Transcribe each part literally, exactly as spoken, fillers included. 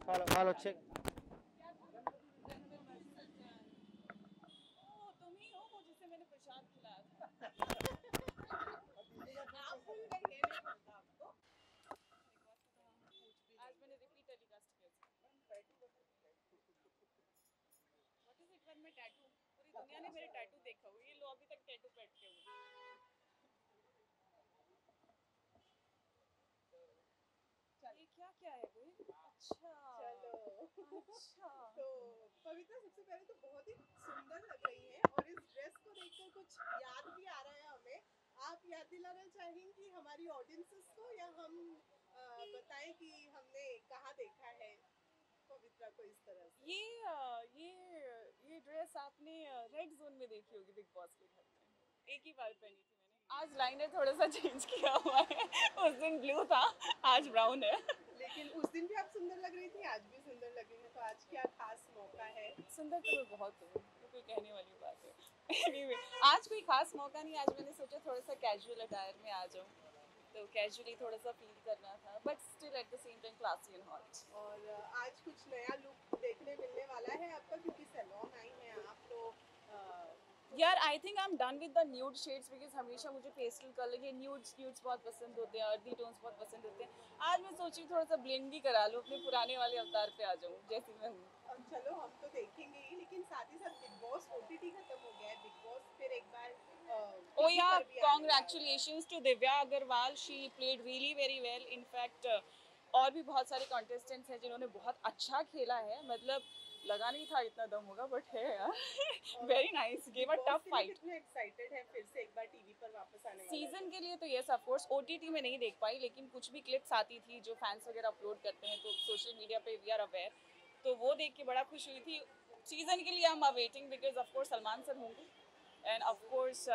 Follow, follow, check. ओ, तुम ही हो वो जिसे मैंने प्रसाद खिलाया था। आप भूल गए, ये नहीं पता आपको। आज मैंने रिपीट टेलीकास्ट किया था। व्हाट इज इट व्हेन मैं टैटू, पूरी दुनिया ने मेरे टैटू देखा हुआ, ये लो अभी तक टैटू पे अटके हुए हैं। ये क्या क्या है वो? अच्छा चलो अच्छा। तो पवित्रा, सबसे पहले तो बहुत ही सुंदर लग रही हैं और इस ड्रेस को देखकर कुछ याद भी आ रहा है हमें। आप याद दिलाना चाहेंगी हमारी ऑडियंसेस को, या हम अ, बताएं कि हमने कहाँ देखा है पवित्रा को इस तरह से? ये अ, ये ये ड्रेस आपने रेड जोन में देखी होगी बिग बॉस के घर में, एक ही बार पहनी थी मैंने। आज लाइनर थोड़ा सा चेंज किया हुआ है, उस दिन ब्लू था, आज ब्राउन है। लेकिन उस दिन भी आप सुंदर लग रही थी, आज भी सुंदर लग रही हैं, तो आज क्या खास मौका है? सुंदर तो मैं बहुत हूँ, तो कोई कहने वाली बात है। anyway, आज कोई खास मौका नहीं, आज मैंने सोचा थोड़ा सा कैजुअल अटायर में आ जाऊँ, तो कैजुअली थोड़ा सा फील करना था, but still at the same time classy and hot. और अ, आज कुछ नया लुक देखने मिलने वाला है आपका, क्योंकि सैलून आई हैं आप तो अ, यार I think I am done with the nude shades, because हमेशा मुझे पेस्टल कलर के न्यूड्स न्यूड्स बहुत पसंद होते हैं, अर्दी टोन्स बहुत पसंद होते हैं। आज मैं सोची थोड़ा सा ब्लेंड ही करा लूँ, अपने पुराने वाले अवतार पे आ जाऊँ जैसी मैं हूँ। अब चलो हम तो देखेंगे ही, लेकिन साथ ही साथ बिग बॉस ओटीटी खत्म हो गया है, बिग बॉस फिर एक बार Oh टीवी yeah, पर भी आने वाला है। congratulations to Divya Agarwal. She played really very well. In fact, uh, और भी बहुत सारे कॉन्टेस्टेंट्स हैं जिन्होंने बहुत अच्छा खेला है, मतलब लगा नहीं था इतना दम होगा, बट है यार। Very nice, gave a Bigg Boss tough के लिए फाइट। कितने एक्साइटेड हैं फिर से एक बार टीवी पर वापस आने वाला है? सीजन के लिए तो यस ऑफ कोर्स, ओटीटी में नहीं देख पाई, लेकिन कुछ भी क्लिप्स आती थी जो फैंस वगैरह अपलोड करते हैं तो सोशल मीडिया पे वी आर अवेयर, तो वो देख के बड़ा खुश हुई थी। सीजन के लिए I am waiting, because of course Salman sir होंगे, एंड ऑफ कोर्स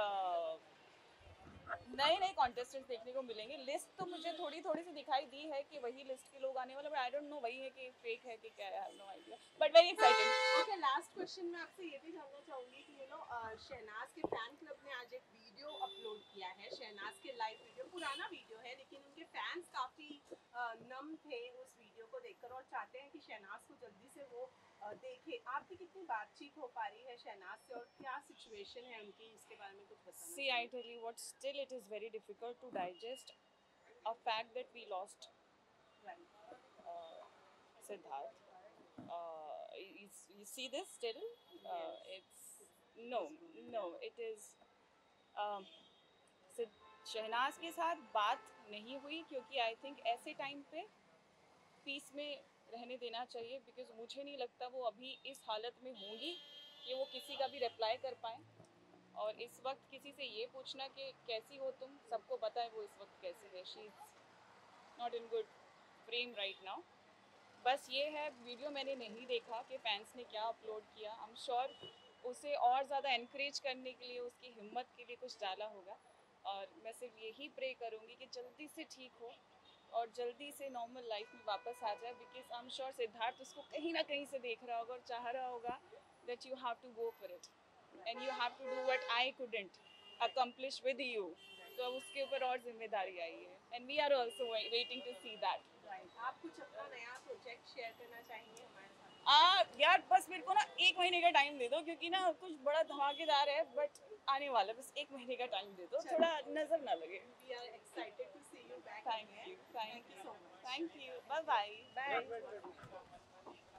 नए नए कॉन्टेस्टेंट्स देखने को मिलेंगे। लिस्ट तो मुझे थोड़ी थोड़ी सी दिखाई दी है कि वही लिस्ट के लोग आने वाले, बट आई डोंट नो वही है कि फेक है कि क्या है, I have no idea, but very excited. Okay, last question मैं आपसे ये भी जानना चाहूंगी कि यू नो शहनाज के फैन क्लब ने आज एक वीडियो अपलोड किया है, शहनाज के लाइव वीडियो, पुराना वीडियो है लेकिन उनके फैंस काफी अ, नम थे उस वीडियो को देखकर और चाहते हैं कि शहनाज को जल्दी से वो अ, देखे। आपकी कितनी बातचीत हो पा रही है शहनाज से और क्या सिचुएशन है उनकी, इसके बारे में कुछ बताना? See, I tell you what, still it is very difficult to digest a fact that we lost Right. uh, Siddharth. Uh, you, you see this still? Uh, it's no, no. It is. Um, सिद- शहनाज के साथ बात नहीं हुई क्योंकि I think ऐसे time पे peace में रहने देना चाहिए, बिकॉज मुझे नहीं लगता वो अभी इस हालत में होंगी कि वो किसी का भी रिप्लाई कर पाए। और इस वक्त किसी से ये पूछना कि कैसी हो तुम, सबको पता है वो इस वक्त कैसी है, she is not in good frame right now. बस ये है, वीडियो मैंने नहीं देखा कि फैंस ने क्या अपलोड किया। आई एम श्योर उसे और ज़्यादा एनकरेज करने के लिए, उसकी हिम्मत के लिए कुछ डाला होगा, और मैं सिर्फ यही प्रे करूँगी कि जल्दी से ठीक हो और जल्दी से नॉर्मल लाइफ में वापस आ जाए, because I am sure Siddharth उसको कहीं ना कहीं से देख रहा होगा और चाह रहा होगा that you have to go for it and you have to do what I couldn't accomplish with you. तो अब उसके ऊपर और जिम्मेदारी आई है, and we are also waiting to see that. Right, आप कुछ अपना नया प्रोजेक्ट शेयर करना चाहेंगे हमारे साथ? आ, यार बस मेरे को ना एक महीने का टाइम दे दो, क्योंकि ना कुछ बड़ा धमाकेदार है, बट आने वाला है, बस एक महीने का टाइम दे दो, थोड़ा नजर ना लगे। We are excited to see you back thank again. You, thank Thank you you, so much. Thank you, bye bye. Bye.